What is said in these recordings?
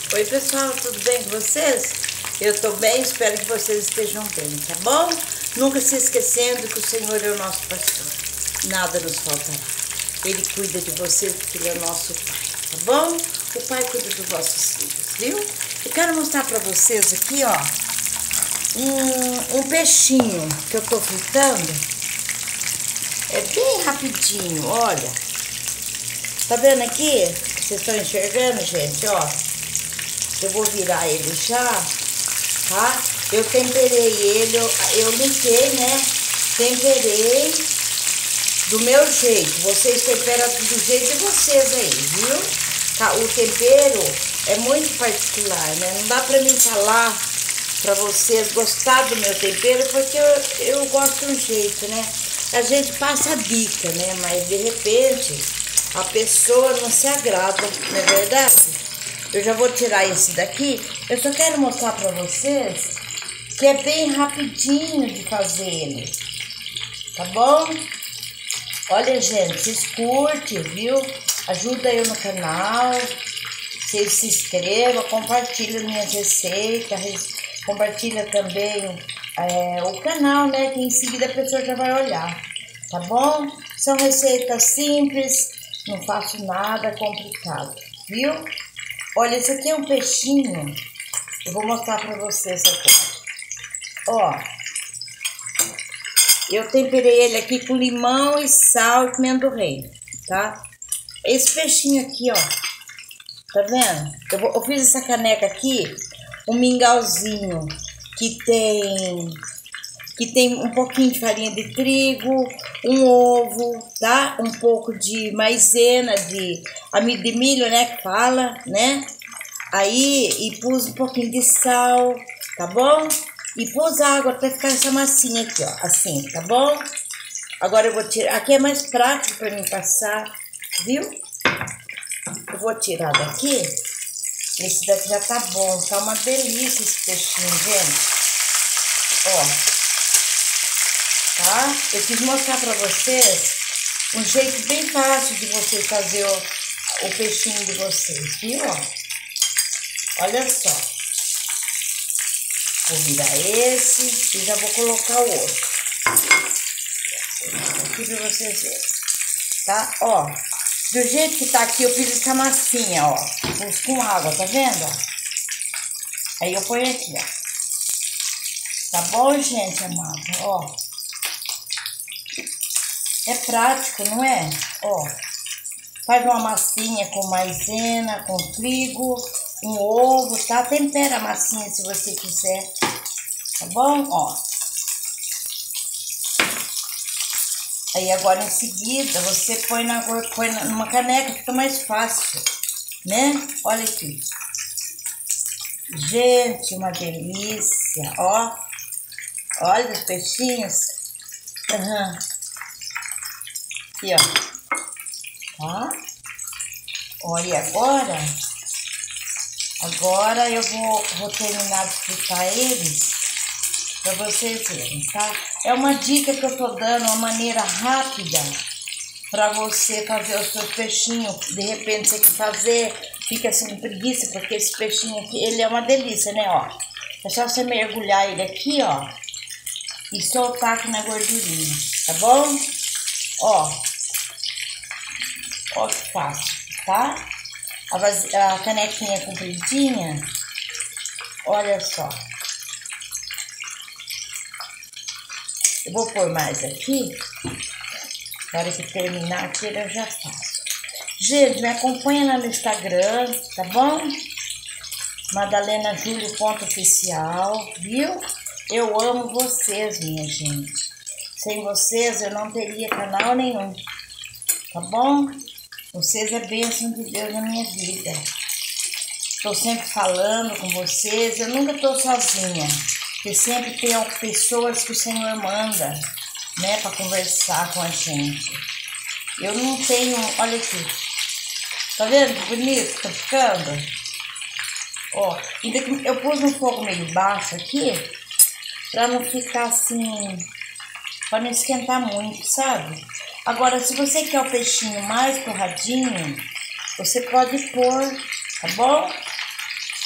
Oi pessoal, tudo bem com vocês? Eu tô bem, espero que vocês estejam bem, tá bom? Nunca se esquecendo que o Senhor é o nosso pastor, nada nos faltará. Ele cuida de vocês porque Ele é o nosso Pai, tá bom? O Pai cuida dos vossos filhos, viu? Eu quero mostrar pra vocês aqui, ó, um peixinho que eu tô fritando. É bem rapidinho, olha. Tá vendo aqui? Vocês estão enxergando, gente, ó? Eu vou virar ele já, tá? Eu temperei ele, eu limpei, né? Temperei do meu jeito. Vocês temperam do jeito de vocês aí, viu? Tá? O tempero é muito particular, né? Não dá pra mim falar pra vocês gostar do meu tempero, porque eu gosto de um jeito, né? A gente passa a dica, né? Mas de repente a pessoa não se agrada, não é verdade? Eu já vou tirar esse daqui. Eu só quero mostrar pra vocês que é bem rapidinho de fazer ele, tá bom? Olha, gente, vocês curtem, viu? Ajuda eu no canal. Vocês se inscrevam, compartilhem minhas receitas, compartilha também o canal, né? Que em seguida a pessoa já vai olhar, tá bom? São receitas simples, não faço nada complicado, viu? Olha, esse aqui é um peixinho. Eu vou mostrar pra vocês aqui. Ó, eu temperei ele aqui com limão e sal e pimenta do reino, tá? Esse peixinho aqui, ó, tá vendo? Eu fiz essa caneca aqui, um mingauzinho que tem um pouquinho de farinha de trigo, um ovo, tá? Um pouco de maisena, de amido de milho, né? Que fala, né? Aí, e pus um pouquinho de sal, tá bom? E pus água até ficar essa massinha aqui, ó, assim, tá bom? Agora eu vou tirar, aqui é mais prático pra mim passar, viu? Eu vou tirar daqui. Esse daqui já tá bom, tá uma delícia esse peixinho, gente. Ó. Tá? Eu quis mostrar pra vocês um jeito bem fácil de vocês fazer o peixinho de vocês, viu? Olha só. Vou virar esse e já vou colocar o outro. Aqui pra vocês verem, tá? Ó, do jeito que tá aqui, eu fiz essa massinha, ó. Pus com água, tá vendo? Aí eu ponho aqui, ó. Tá bom, gente amada? Ó. É prático, não é? Ó, faz uma massinha com maisena, com trigo, um ovo, tá? Tempera a massinha se você quiser, tá bom? Ó. Aí agora em seguida você põe numa caneca, fica mais fácil, né? Olha aqui. Gente, uma delícia, ó. Olha os peixinhos. Aham. Aqui, ó, tá? Olha, agora eu vou terminar de fritar eles pra vocês verem, tá? É uma dica que eu tô dando, uma maneira rápida pra você fazer os seus peixinhos. De repente você quer fazer, fica sem preguiça, porque esse peixinho aqui, ele é uma delícia, né, ó? É só você mergulhar ele aqui, ó, e soltar aqui na gordurinha, tá bom? Ó que fácil, tá? A canequinha compridinha, olha só. Eu vou pôr mais aqui, na hora que terminar aqui eu já faço. Gente, me acompanha lá no Instagram, tá bom? MadalenaJulio.oficial, viu? Eu amo vocês, minha gente. Sem vocês eu não teria canal nenhum, tá bom? Vocês é bênção de Deus na minha vida. Estou sempre falando com vocês, eu nunca estou sozinha. Porque sempre tem pessoas que o Senhor manda, né, para conversar com a gente. Eu não tenho, olha aqui. Tá vendo que bonito tá ficando? Ó, eu pus um fogo meio baixo aqui, para não ficar assim, para não esquentar muito, sabe? Agora, se você quer o peixinho mais torradinho, você pode pôr, tá bom?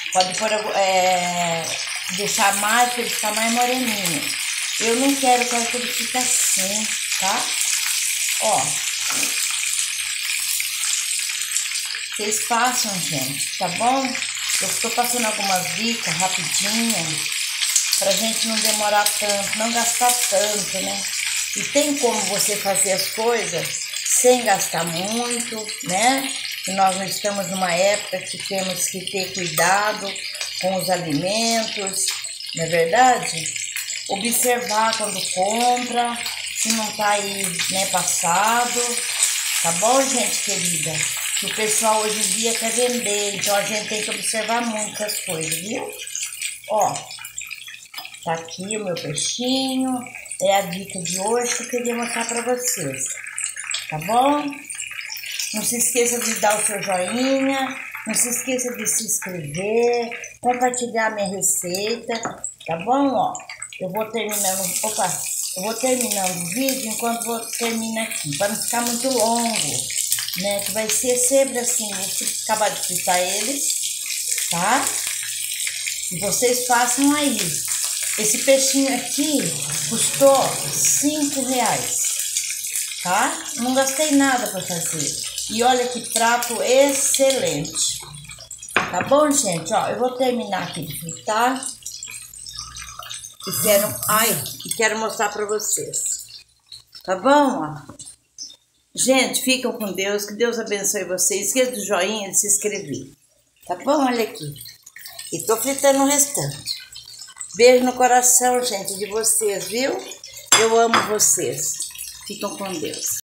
Pode pôr, deixar mais para ele ficar mais moreninho. Eu não quero que ele fique assim, tá? Ó. Vocês façam, gente, tá bom? Eu estou passando algumas dicas rapidinho, pra gente não demorar tanto, não gastar tanto, né? E tem como você fazer as coisas sem gastar muito, né? E nós não estamos numa época que temos que ter cuidado com os alimentos, não é verdade? Observar quando compra, se não tá aí, né, passado, tá bom, gente querida? Que o pessoal hoje em dia quer vender, então a gente tem que observar muito as coisas, viu? Ó, tá aqui o meu peixinho, é a dica de hoje que eu queria mostrar pra vocês, tá bom? Não se esqueça de dar o seu joinha, não se esqueça de se inscrever, compartilhar minha receita, tá bom? Ó, eu vou terminando o vídeo enquanto termino aqui, para não ficar muito longo, né? Que vai ser sempre assim, vou acabar de fritar eles, tá? E vocês façam aí. Esse peixinho aqui custou R$5, tá? Não gastei nada para fazer. E olha que prato excelente. Tá bom, gente? Ó, eu vou terminar aqui de fritar. E quero mostrar para vocês. Tá bom, ó? Gente, ficam com Deus. Que Deus abençoe vocês. Esqueça do joinha, de se inscrever. Tá bom? Olha aqui. E tô fritando o restante. Beijo no coração, gente, de vocês, viu? Eu amo vocês. Ficam com Deus.